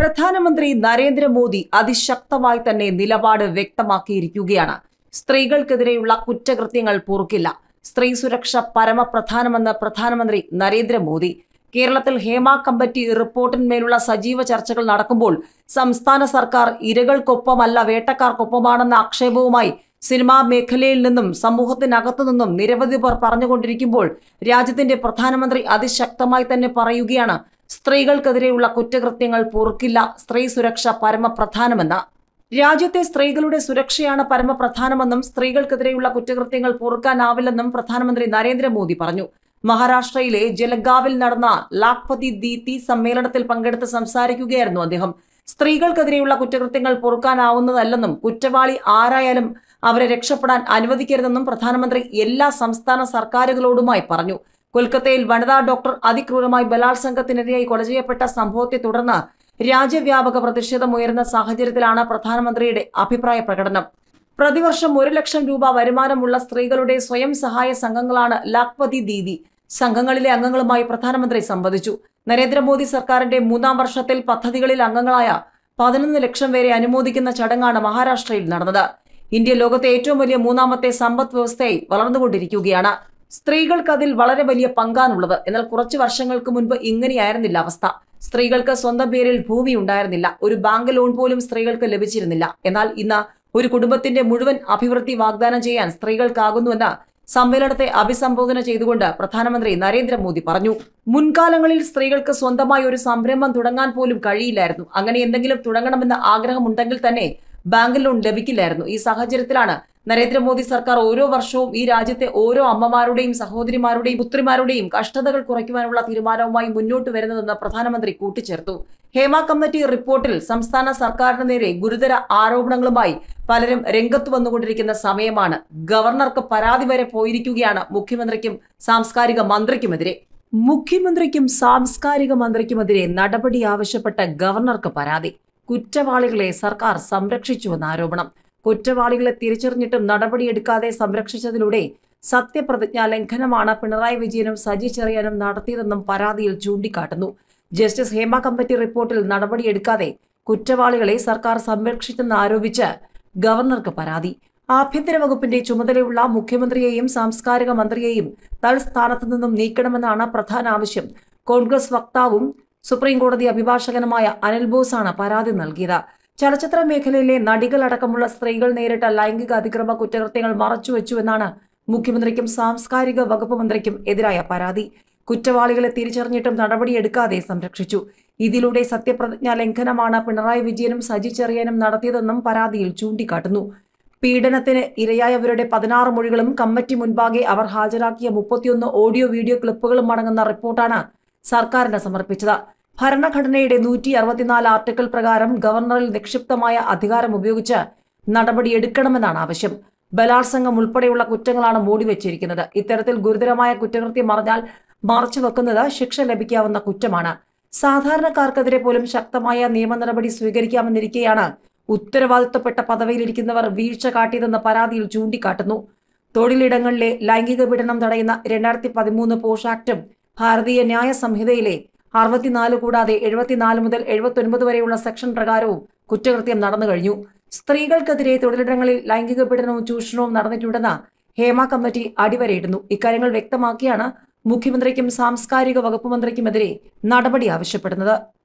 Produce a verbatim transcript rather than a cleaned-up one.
പ്രധാനമന്ത്രി നരേന്ദ്രമോദി അതിശക്തമായി തന്നെ നിലപാട് വ്യക്തമാക്കിയിരിക്കുകയാണ്. സ്ത്രീകൾക്കെതിരെയുള്ള കുറ്റകൃത്യങ്ങൾ പൊറുക്കില്ല. സ്ത്രീ സുരക്ഷ പരമപ്രധാനമെന്ന് പ്രധാനമന്ത്രി നരേന്ദ്രമോദി. കേരളത്തിൽ ഹേമ കമ്മിറ്റി റിപ്പോർട്ടിന്മേലുള്ള സജീവ ചർച്ചകൾ നടക്കുമ്പോൾ സംസ്ഥാന സർക്കാർ ഇരകൾക്കൊപ്പമല്ല വേട്ടക്കാർക്കൊപ്പമാണെന്ന ആക്ഷേപവുമായി സിനിമാ മേഖലയിൽ നിന്നും സമൂഹത്തിനകത്തു നിന്നും നിരവധി പേർ പറഞ്ഞുകൊണ്ടിരിക്കുമ്പോൾ രാജ്യത്തിന്റെ പ്രധാനമന്ത്രി അതിശക്തമായി തന്നെ പറയുകയാണ്, സ്ത്രീകൾക്കെതിരെയുള്ള കുറ്റകൃത്യങ്ങൾ പൊറുക്കില്ല, സ്ത്രീ സുരക്ഷ പരമപ്രധാനമെന്ന്. രാജ്യത്തെ സ്ത്രീകളുടെ സുരക്ഷയാണ് പരമപ്രധാനമെന്നും സ്ത്രീകൾക്കെതിരെയുള്ള കുറ്റകൃത്യങ്ങൾ പൊറുക്കാനാവില്ലെന്നും പ്രധാനമന്ത്രി നരേന്ദ്രമോദി പറഞ്ഞു. മഹാരാഷ്ട്രയിലെ ജലഗാവിൽ നടന്ന ലാഖ്പതി ദീപ്തി സമ്മേളനത്തിൽ പങ്കെടുത്ത് സംസാരിക്കുകയായിരുന്നു അദ്ദേഹം. സ്ത്രീകൾക്കെതിരെയുള്ള കുറ്റകൃത്യങ്ങൾ പൊറുക്കാനാവുന്നതല്ലെന്നും കുറ്റവാളി ആരായാലും അവരെ രക്ഷപ്പെടാൻ അനുവദിക്കരുതെന്നും പ്രധാനമന്ത്രി എല്ലാ സംസ്ഥാന സർക്കാരുകളോടുമായി പറഞ്ഞു. കൊൽക്കത്തയിൽ വനിതാ ഡോക്ടർ അതിക്രൂരമായി ബലാത്സംഗത്തിനിരയായി കൊല ചെയ്യപ്പെട്ട സംഭവത്തെ തുടർന്ന് രാജ്യവ്യാപക പ്രതിഷേധമുയരുന്ന സാഹചര്യത്തിലാണ് പ്രധാനമന്ത്രിയുടെ അഭിപ്രായ പ്രകടനം. പ്രതിവർഷം ഒരു ലക്ഷം രൂപ വരുമാനമുള്ള സ്ത്രീകളുടെ സ്വയം സഹായ സംഘങ്ങളാണ് ലാഖ്പതി ദീദി. സംഘങ്ങളിലെ അംഗങ്ങളുമായി പ്രധാനമന്ത്രി സംവദിച്ചു. നരേന്ദ്രമോദി സർക്കാരിന്റെ മൂന്നാം വർഷത്തിൽ പദ്ധതികളിൽ അംഗങ്ങളായ പതിനൊന്ന് ലക്ഷം പേരെ അനുമോദിക്കുന്ന ചടങ്ങാണ് മഹാരാഷ്ട്രയിൽ നടന്നത്. ഇന്ത്യ ലോകത്തെ ഏറ്റവും വലിയ മൂന്നാമത്തെ സമ്പദ് വ്യവസ്ഥയായി വളർന്നുകൊണ്ടിരിക്കുകയാണ്. സ്ത്രീകൾക്ക് അതിൽ വളരെ വലിയ പങ്കാണുള്ളത്. എന്നാൽ കുറച്ചു വർഷങ്ങൾക്ക് മുൻപ് ഇങ്ങനെയായിരുന്നില്ല അവസ്ഥ. സ്ത്രീകൾക്ക് സ്വന്തം പേരിൽ ഭൂമി ഉണ്ടായിരുന്നില്ല. ഒരു ബാങ്ക് ലോൺ പോലും സ്ത്രീകൾക്ക് ലഭിച്ചിരുന്നില്ല. എന്നാൽ ഇന്ന് ഒരു കുടുംബത്തിന്റെ മുഴുവൻ അഭിവൃദ്ധി വാഗ്ദാനം ചെയ്യാൻ സ്ത്രീകൾക്കാകുന്നുവെന്ന് സമ്മേളനത്തെ അഭിസംബോധന ചെയ്തുകൊണ്ട് പ്രധാനമന്ത്രി നരേന്ദ്രമോദി പറഞ്ഞു. മുൻകാലങ്ങളിൽ സ്ത്രീകൾക്ക് സ്വന്തമായി ഒരു സംരംഭം തുടങ്ങാൻ പോലും കഴിയില്ലായിരുന്നു. അങ്ങനെ എന്തെങ്കിലും തുടങ്ങണമെന്ന ആഗ്രഹമുണ്ടെങ്കിൽ തന്നെ ബാങ്ക് ലോൺ ലഭിക്കില്ലായിരുന്നു. ഈ സാഹചര്യത്തിലാണ് നരേന്ദ്രമോദി സർക്കാർ ഓരോ വർഷവും ഈ രാജ്യത്തെ ഓരോ അമ്മമാരുടെയും സഹോദരിമാരുടെയും പുത്രിമാരുടെയും കഷ്ടതകൾ കുറയ്ക്കുവാനുള്ള തീരുമാനവുമായി മുന്നോട്ട് വരുന്നതെന്ന് പ്രധാനമന്ത്രി കൂട്ടിച്ചേർത്തു. ഹേമ കമ്മിറ്റി റിപ്പോർട്ടിൽ സംസ്ഥാന സർക്കാരിന് നേരെ ഗുരുതര ആരോപണങ്ങളുമായി പലരും രംഗത്ത് വന്നുകൊണ്ടിരിക്കുന്ന സമയമാണ്. ഗവർണർക്ക് പരാതി വരെ പോയിരിക്കുകയാണ് മുഖ്യമന്ത്രിക്കും സാംസ്കാരിക മന്ത്രിക്കുമെതിരെ. മുഖ്യമന്ത്രിക്കും സാംസ്കാരിക മന്ത്രിക്കുമെതിരെ നടപടി ആവശ്യപ്പെട്ട ഗവർണർക്ക് പരാതി. കുറ്റവാളികളെ സർക്കാർ സംരക്ഷിച്ചുവെന്ന ആരോപണം. കുറ്റവാളികളെ തിരിച്ചറിഞ്ഞിട്ടും നടപടിയെടുക്കാതെ സംരക്ഷിച്ചതിലൂടെ സത്യപ്രതിജ്ഞാ ലംഘനമാണ് പിണറായി വിജയനും സജി ചെറിയാനും നടത്തിയതെന്നും പരാതിയിൽ ചൂണ്ടിക്കാട്ടുന്നു. ജസ്റ്റിസ് ഹേമ കമ്മിറ്റി റിപ്പോർട്ടിൽ നടപടിയെടുക്കാതെ കുറ്റവാളികളെ സർക്കാർ സംരക്ഷിച്ചെന്ന് ആരോപിച്ച് ഗവർണർക്ക് പരാതി. ആഭ്യന്തര വകുപ്പിന്റെ ചുമതലയുള്ള മുഖ്യമന്ത്രിയെയും സാംസ്കാരിക മന്ത്രിയെയും തൽസ്ഥാനത്തു നിന്നും നീക്കണമെന്നാണ് പ്രധാന ആവശ്യം. കോൺഗ്രസ് വക്താവും സുപ്രീം കോടതി അഭിഭാഷകനുമായ അനിൽ ബോസാണ് പരാതി നൽകിയത്. ചലച്ചിത്ര മേഖലയിലെ നടികളടക്കമുള്ള സ്ത്രീകൾ നേരിട്ട ലൈംഗിക അതിക്രമ കുറ്റകൃത്യങ്ങൾ മറച്ചുവെച്ചുവെന്നാണ് മുഖ്യമന്ത്രിക്കും സാംസ്കാരിക വകുപ്പ് മന്ത്രിക്കും എതിരായ പരാതി. കുറ്റവാളികളെ തിരിച്ചറിഞ്ഞിട്ടും നടപടിയെടുക്കാതെ സംരക്ഷിച്ചു. ഇതിലൂടെ സത്യപ്രതിജ്ഞാ ലംഘനമാണ് പിണറായി വിജയനും സജി ചെറിയാനും നടത്തിയതെന്നും പരാതിയിൽ ചൂണ്ടിക്കാട്ടുന്നു. പീഡനത്തിന് ഇരയായവരുടെ പതിനാറ് മൊഴികളും കമ്മിറ്റി മുൻപാകെ അവർ ഹാജരാക്കിയ മുപ്പത്തിയൊന്ന് ഓഡിയോ വീഡിയോ ക്ലിപ്പുകളും അടങ്ങുന്ന റിപ്പോർട്ടാണ് സർക്കാരിന് സമർപ്പിച്ചത്. ഭരണഘടനയുടെ നൂറ്റി അറുപത്തിനാല് ആർട്ടിക്കിൾ പ്രകാരം ഗവർണറിൽ നിക്ഷിപ്തമായ അധികാരം ഉപയോഗിച്ച് നടപടിയെടുക്കണമെന്നാണ് ആവശ്യം. ബലാത്സംഗം ഉൾപ്പെടെയുള്ള കുറ്റങ്ങളാണ് മൂടിവെച്ചിരിക്കുന്നത്. ഇത്തരത്തിൽ ഗുരുതരമായ കുറ്റകൃത്യം മറഞ്ഞാൽ മറച്ചുവെക്കുന്നത് ശിക്ഷ ലഭിക്കാവുന്ന കുറ്റമാണ്. സാധാരണക്കാർക്കെതിരെ പോലും ശക്തമായ നിയമ നടപടി സ്വീകരിക്കാമെന്നിരിക്കെയാണ് ഉത്തരവാദിത്വപ്പെട്ട പദവിയിലിരിക്കുന്നവർ വീഴ്ച കാട്ടിയതെന്ന് പരാതിയിൽ ചൂണ്ടിക്കാട്ടുന്നു. തൊഴിലിടങ്ങളിലെ ലൈംഗിക പീഡനം തടയുന്ന രണ്ടായിരത്തി പതിമൂന്ന് പോഷ് ആക്ടും ഭാരതീയ ന്യായ സംഹിതയിലെ അറുപത്തിനാല് കൂടാതെ എഴുപത്തിനാല് മുതൽ എഴുപത്തി ഒൻപത് വരെയുള്ള സെക്ഷൻ പ്രകാരവും കുറ്റകൃത്യം നടന്നു കഴിഞ്ഞു. സ്ത്രീകൾക്കെതിരെ തൊഴിലിടങ്ങളിൽ ലൈംഗിക പീഡനവും ചൂഷണവും നടന്നിട്ടുണ്ടെന്ന് ഹേമ കമ്മിറ്റി അടിവരയിടുന്നു. ഇക്കാര്യങ്ങൾ വ്യക്തമാക്കിയാണ് മുഖ്യമന്ത്രിക്കും സാംസ്കാരിക വകുപ്പ് മന്ത്രിക്കുമെതിരെ നടപടി ആവശ്യപ്പെടുന്നത്.